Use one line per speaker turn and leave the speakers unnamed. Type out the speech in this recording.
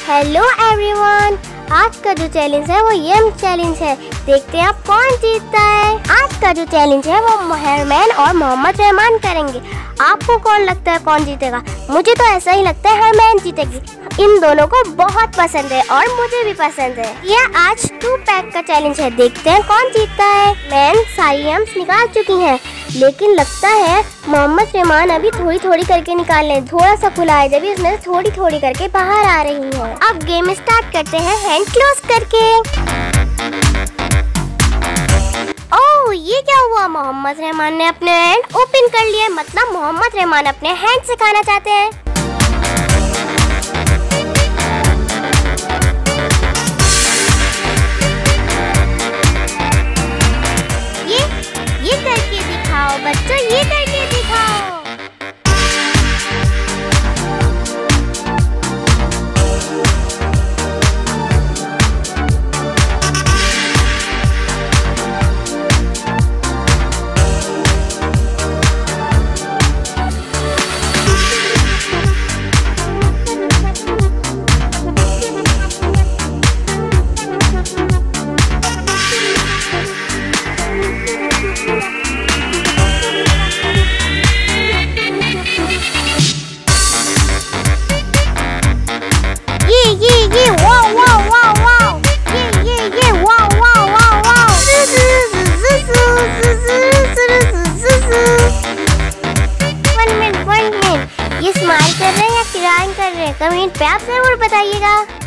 Hello everyone, आज का जो चैलेंज है वो यम चैलेंज है। देखते हैं आप कौन जीतता है। आज का जो चैलेंज है वो हरमैन और मोहम्मद रहमान करेंगे। आपको कौन लगता है कौन जीतेगा? मुझे तो ऐसा ही लगता है हरमैन जीतेगी। इन दोनों को बहुत पसंद है और मुझे भी पसंद है। यह आज 2 पैक का चैलेंज है। देखते हैं कौन जीतता है। मैन सारी यम्स निकाल चुकी हैं, लेकिन लगता है मोहम्मद रहमान अभी थोड़ी थोड़ी करके निकाल लें। थोड़ा सा खुला है, जब इसमें थोड़ी थोड़ी करके बाहर आ रही है। अब गेम स्टार्ट करते हैं हैंड क्लोज करके। ओह, ये क्या हुआ? मोहम्मद रहमान ने अपने हैंड ओपन कर लिए। मतलब मोहम्मद रहमान अपने हैंड से खाना चाहते हैं। ये करके दिखाओ बच्चों, ये करके दिखाओ। ये वाओ वाओ वाओ वाओ, ये wow wow wow wow. 1 minute, ये स्माइल कर रहे हैं या क्राइंग कर रहे हैं? कमेंट पे आप जरूर बताइएगा।